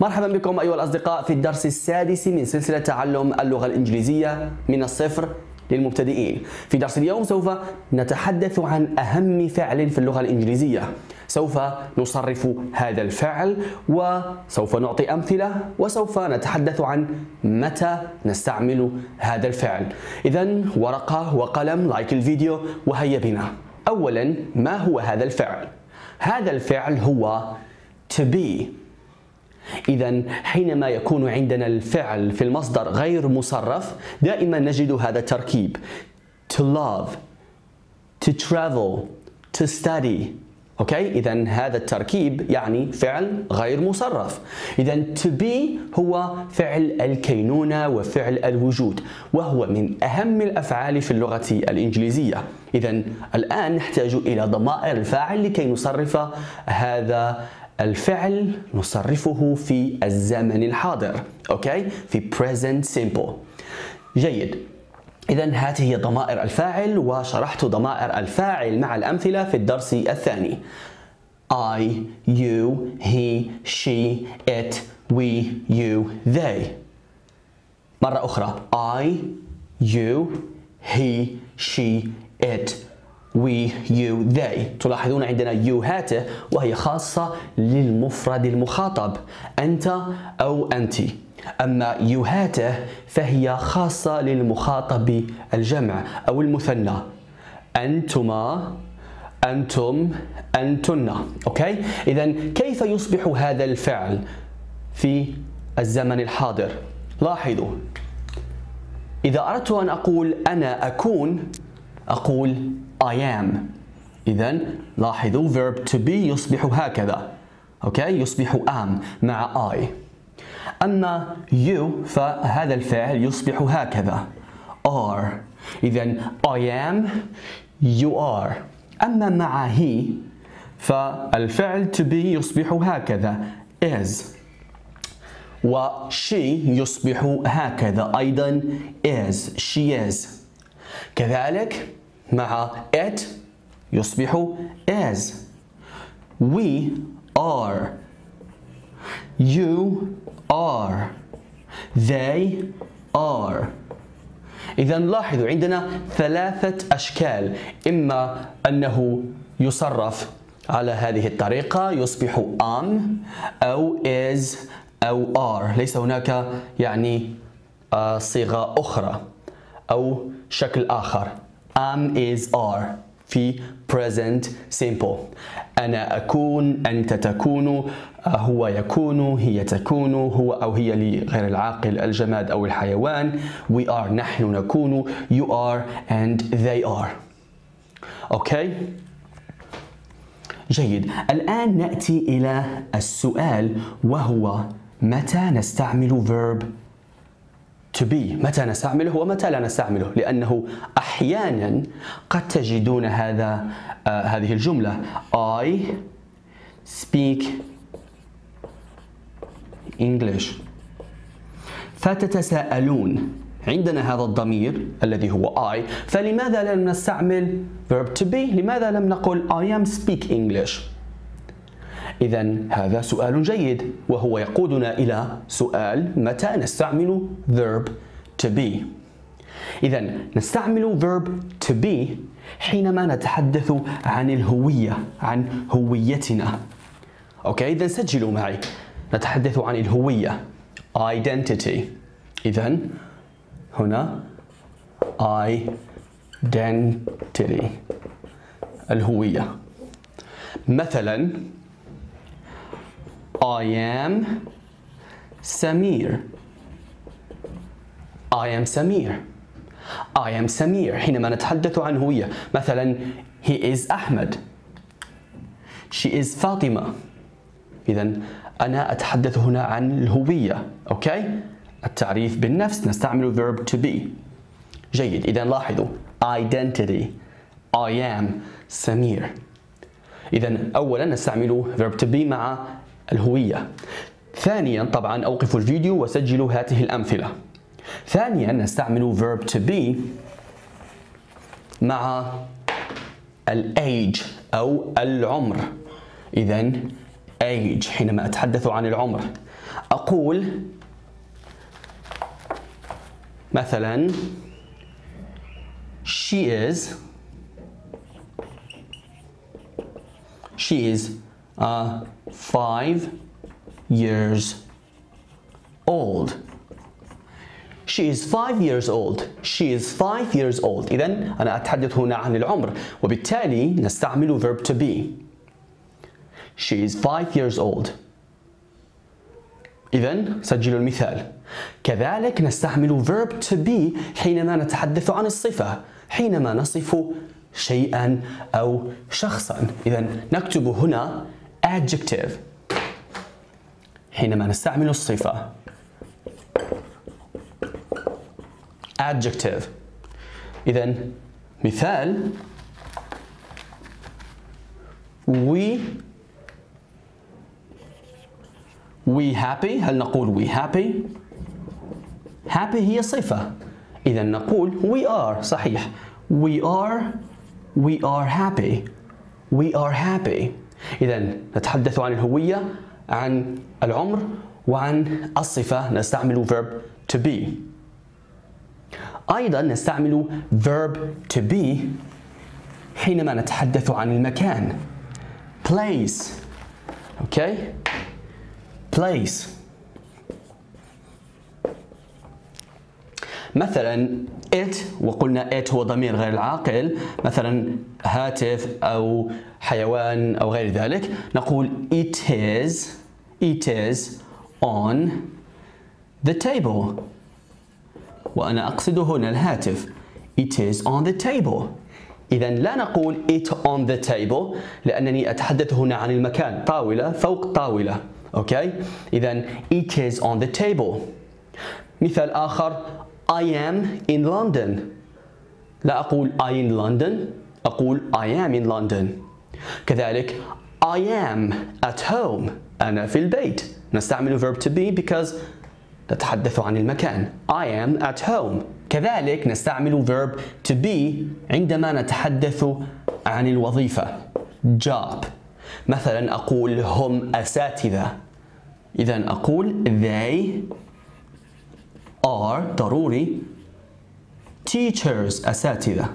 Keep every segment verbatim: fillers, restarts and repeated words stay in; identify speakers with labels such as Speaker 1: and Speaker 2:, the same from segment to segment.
Speaker 1: مرحبا بكم أيها الأصدقاء في الدرس السادس من سلسلة تعلم اللغة الإنجليزية من الصفر للمبتدئين. في درس اليوم سوف نتحدث عن أهم فعل في اللغة الإنجليزية. سوف نصرف هذا الفعل وسوف نعطي أمثلة وسوف نتحدث عن متى نستعمل هذا الفعل. إذن ورقة وقلم، لايك الفيديو وهيا بنا. أولا، ما هو هذا الفعل؟ هذا الفعل هو to be. إذا حينما يكون عندنا الفعل في المصدر غير مصرف دائما نجد هذا التركيب to love, to travel, to study. أوكي؟ إذا هذا التركيب يعني فعل غير مصرف. إذا to be هو فعل الكينونة وفعل الوجود، وهو من أهم الأفعال في اللغة الإنجليزية. إذا الآن نحتاج إلى ضمائر الفاعل لكي نصرف هذا الفعل، نصرفه في الزمن الحاضر. أوكي؟ في present simple. جيد. إذا هذه هي ضمائر الفاعل، وشرحت ضمائر الفاعل مع الأمثلة في الدرس الثاني. I, you, he, she, it, we, you, they. مرة أخرى. I, you, he, she, it, we, you, they. تلاحظون عندنا you هاته وهي خاصة للمفرد المخاطب، أنت أو أنت. أما يهاته فهي خاصة للمخاطب الجمع أو المثنى، أنتما، أنتم، أنتن. أوكي؟ إذا كيف يصبح هذا الفعل في الزمن الحاضر؟ لاحظوا، إذا أردت أن أقول أنا أكون أقول I am. إذا لاحظوا verb to be يصبح هكذا. أوكي؟ يصبح am مع I. أما you فهذا الفعل يصبح هكذا are. إذا I am, you are. أما مع he فالفعل to be يصبح هكذا is، و she يصبح هكذا أيضا is، she is. كذلك مع it يصبح is. we are, you are, they are. إذا لاحظوا عندنا ثلاثة أشكال، إما أنه يصرف على هذه الطريقة يصبح am أو is أو are، ليس هناك يعني آه صيغة أخرى أو شكل آخر. am is are في present simple. أنا أكون، أنت تكون، هو يكون، هي تكون، هو أو هي لغير العاقل الجماد أو الحيوان. we are نحن نكون، you are and they are. أوكي؟ جيد. الآن نأتي إلى السؤال، وهو متى نستعمل verb to be؟ متى نستعمله ومتى لا نستعمله؟ لأنه أحيانا قد تجدون هذا آه هذه الجملة I speak English، فتتساءلون عندنا هذا الضمير الذي هو I، فلماذا لم نستعمل verb to be؟ لماذا لم نقل I am speak English؟ إذا هذا سؤال جيد، وهو يقودنا إلى سؤال متى نستعمل verb to be. إذا نستعمل verb to be حينما نتحدث عن الهوية، عن هويتنا. أوكي؟ إذا سجلوا معي، نتحدث عن الهوية identity. إذا هنا identity الهوية. مثلا I am Samir. I am Samir. I am Samir حينما نتحدث عن هوية. مثلا he is أحمد. she is فاطمة. إذا أنا أتحدث هنا عن الهوية. أوكي؟ التعريف بالنفس نستعمل verb to be. جيد. إذا لاحظوا identity I am Samir. إذا أولا نستعمل verb to be مع الهوية. ثانيا طبعا أوقفوا الفيديو وسجلوا هذه الأمثلة. ثانيا نستعمل verb to be مع الage أو العمر. إذا age حينما أتحدث عن العمر أقول مثلا she is she is uh, five years old. She is five years old. She is five years old. إذن أنا أتحدث هنا عن العمر، وبالتالي نستعمل verb to be. She is five years old. إذن سجلوا المثال. كذلك نستعمل verb to be حينما نتحدث عن الصفة، حينما نصف شيئا أو شخصا. إذن نكتب هنا adjective حينما نستعمل الصفة. adjective. إذن مثال we we happy. هل نقول we happy؟ happy هي صفة، إذن نقول we are. صحيح. we are we are happy. we are happy. إذن نتحدث عن الهوية، عن العمر، وعن الصفة نستعمل verb to be. أيضا نستعمل verb to be حينما نتحدث عن المكان. place. okay place. مثلا it، وقلنا it هو ضمير غير العاقل، مثلا هاتف أو حيوان أو غير ذلك، نقول it is it is on the table. وأنا أقصد هنا الهاتف. it is on the table. إذا لا نقول it on the table لأنني أتحدث هنا عن المكان، طاولة فوق طاولة. أوكي؟ إذا it is on the table. مثال آخر I am in London. لا أقول I in London، أقول I am in London. كذلك I am at home. أنا في البيت. نستعمل verb to be because نتحدث عن المكان. I am at home. كذلك نستعمل verb to be عندما نتحدث عن الوظيفة. job. مثلا أقول هم أساتذة. إذا أقول they are ضروري teachers أساتذة.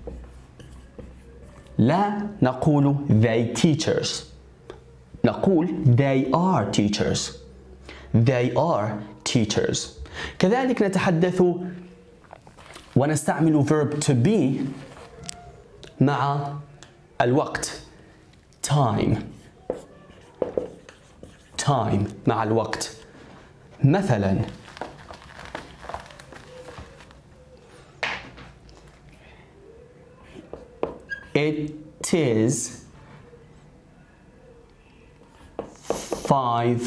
Speaker 1: لا نقول they teachers، نقول they are teachers. they are teachers. كذلك نتحدث ونستعمل verb to be مع الوقت. time time مع الوقت. مثلا it is five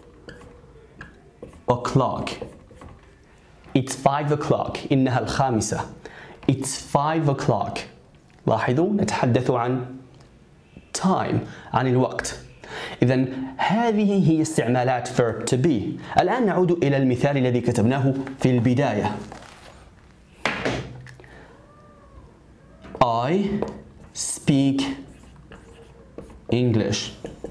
Speaker 1: o'clock. It's five o'clock. إنها الخامسة. It's five o'clock. لاحظوا نتحدث عن time، عن الوقت. إذا هذه هي استعمالات verb to be. الآن نعود إلى المثال الذي كتبناه في البداية. I speak English.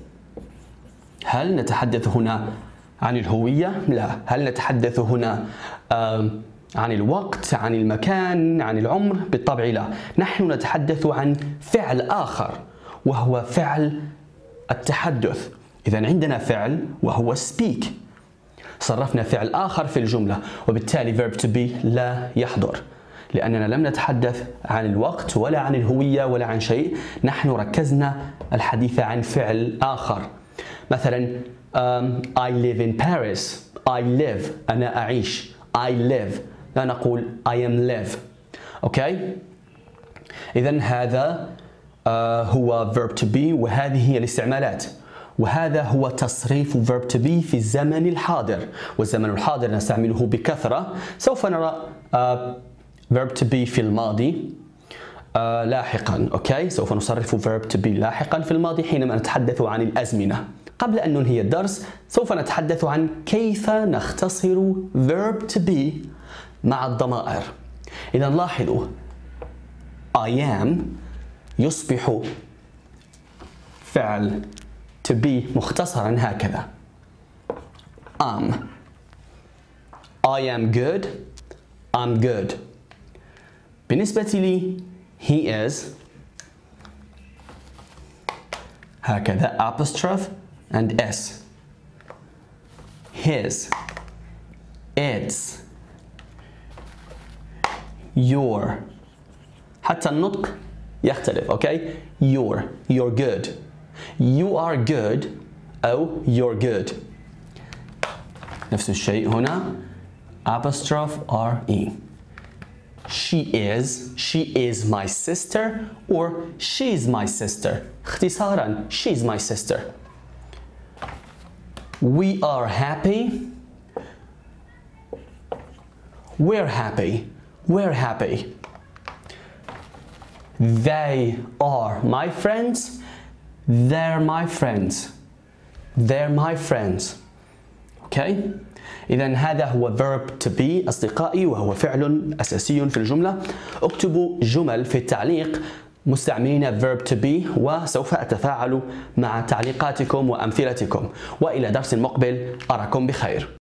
Speaker 1: هل نتحدث هنا عن الهوية؟ لا. هل نتحدث هنا عن الوقت، عن المكان، عن العمر؟ بالطبع لا. نحن نتحدث عن فعل آخر وهو فعل التحدث. إذا عندنا فعل وهو speak، صرفنا فعل آخر في الجملة، وبالتالي verb to be لا يحضر لأننا لم نتحدث عن الوقت ولا عن الهوية ولا عن شيء. نحن ركزنا الحديث عن فعل آخر. مثلا um, I live in Paris. I live أنا أعيش. I live. لا نقول I am live. أوكي؟ إذا هذا uh, هو verb to be، وهذه هي الاستعمالات، وهذا هو تصريف verb to be في الزمن الحاضر. والزمن الحاضر نستعمله بكثرة. سوف نرى uh, verb to be في الماضي uh, لاحقا. أوكي؟ سوف نصرف verb to be لاحقا في الماضي حينما نتحدث عن الأزمنة. قبل أن ننهي الدرس سوف نتحدث عن كيف نختصر verb to be مع الضمائر. إذا لاحظوا I am يصبح فعل to be مختصرا هكذا am. I am good. I'm good. بالنسبة لي he is هكذا apostrophe and s. His, its, your. حتى النطق يختلف. okay? your, you're good. You are good أو you're good. نفس الشيء هنا apostrophe re. She is, she is my sister or she's my sister. اختصارا she's my sister. We are happy. We're happy. We're happy. They are my friends. They're my friends. They're my friends. Okay? إذا هذا هو verb to be أصدقائي، وهو فعل أساسي في الجملة. اكتبوا جمل في التعليق مستعملين verb to be، وسوف أتفاعل مع تعليقاتكم وأمثلتكم. وإلى درس مقبل، أراكم بخير.